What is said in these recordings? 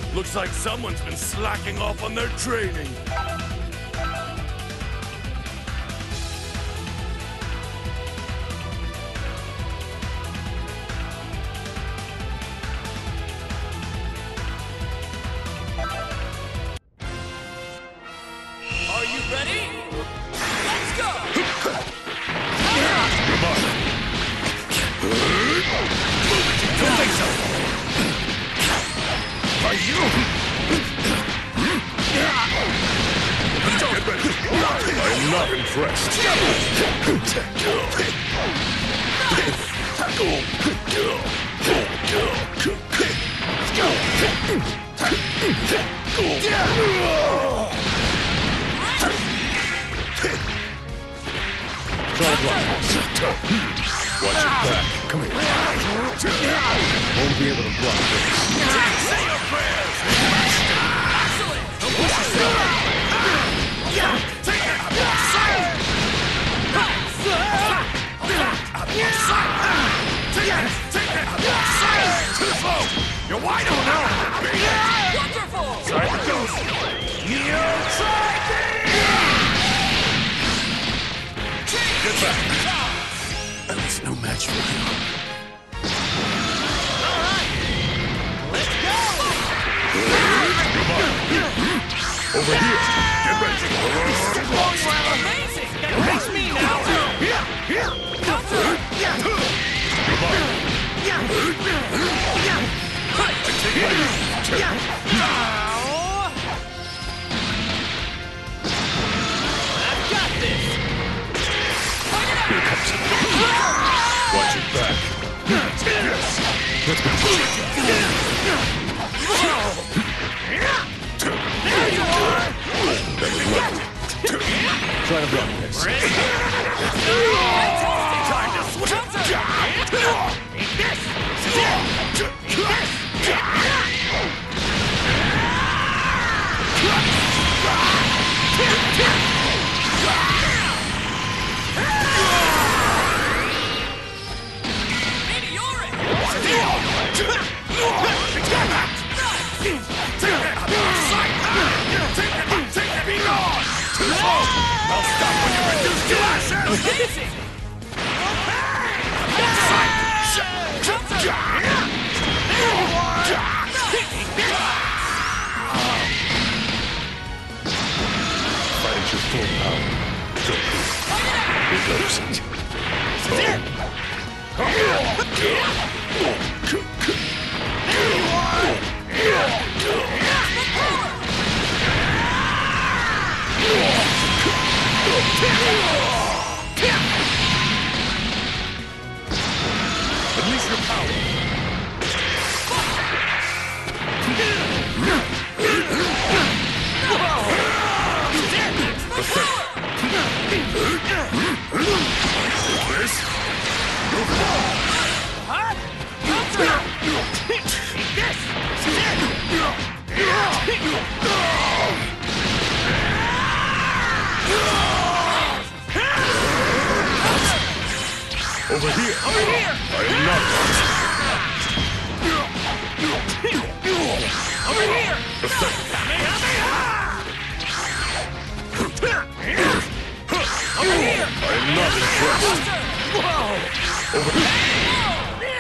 Looks like someone's been slacking off on their training. Are you ready? Let's go! Don't think so! Are you? Get ready. I am not impressed. Try to block this. Watch your back. Come here. Won't be able to block this. Say your prayers! Excellent! Don't push yourself! Take it! Silence! Take it! Silence! Too slow! You're wide open! Beat it! Wonderful! Side it goes! You tried me! Get back! I was no match for you. All right! Let's go! Over here! Get ready! Amazing! Face me now! Counter! I've got this! Here comes it. Watch it back. Yes! Let's go. There you are! That was lucky. Try to block this. Time to switch! Counter! Eat this! Eat this! Meteoric! I'll stop when you're reduced to ashes! Amazing! Fight at your full power. Here goes. Release your power. Over here! Over here! I am not lost. Over here! Over here! I am not impressed. Over here!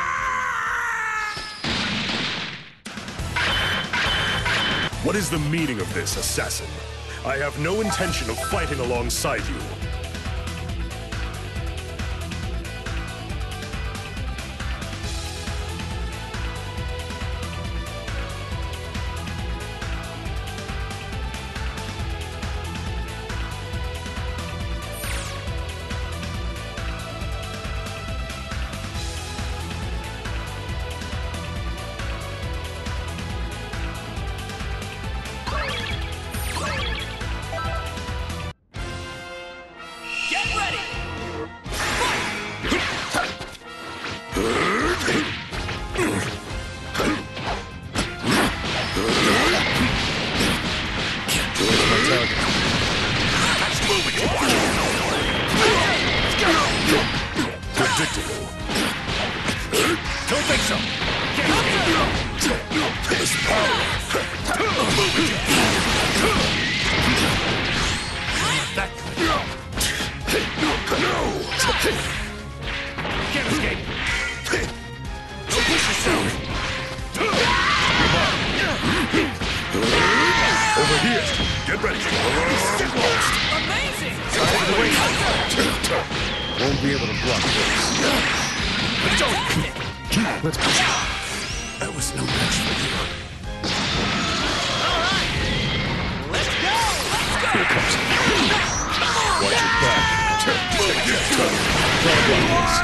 What is the meaning of this, assassin? I have no intention of fighting alongside you. Get ready. Amazing! Won't be able to block this. Fantastic! Let's push. I was no match for you. All right! Let's go! Here it comes. Watch your back. There you are!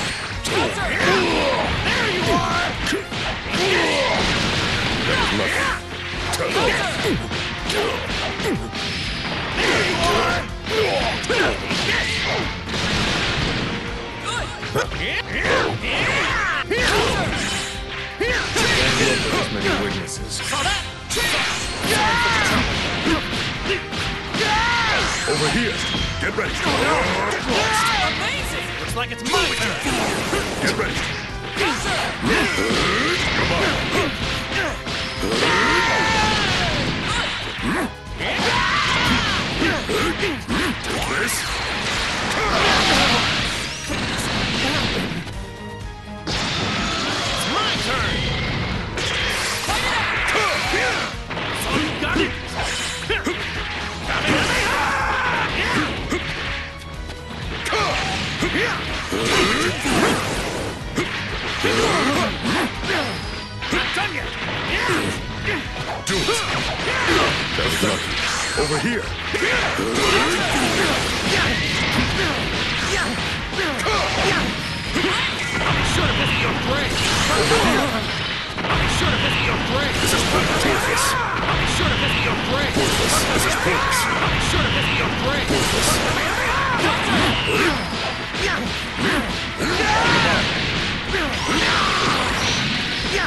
As many witnesses. Over here. Get ready. Amazing! Looks like it's my turn! Get ready. Come on. Take this. It's my turn! So you got it! Not done yet! Do it. That was lucky. Over here. I'll be sure to visit your grave! I'll be sure to visit your grave! This is pointless. I'll be sure to visit your grave! This is pointless. I'll be sure to visit your grave!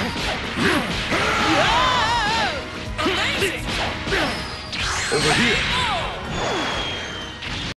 Amazing! Over here.